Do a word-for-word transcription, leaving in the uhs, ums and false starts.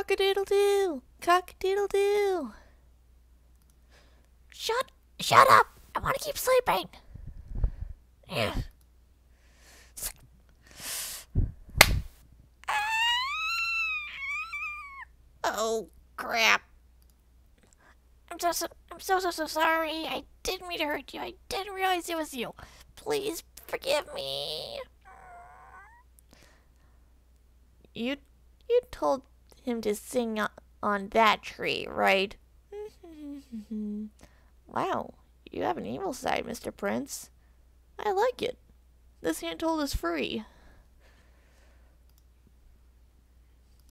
Cock-a-doodle-doo! Cock-a-doodle-doo! Shut, shut up! I want to keep sleeping. Yeah. Oh crap! I'm so, so I'm so so so sorry. I didn't mean to hurt you. I didn't realize it was you. Please forgive me. You, you told him to sing on, on that tree, right? Wow, you have an evil side, Mister Prince. I like it. This hand told is free.